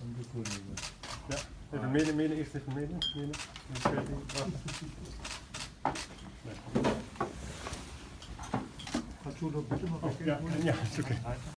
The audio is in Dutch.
Ja, even midden, eerst even midden. Gaat zo dat bitte nog Ja, is oké.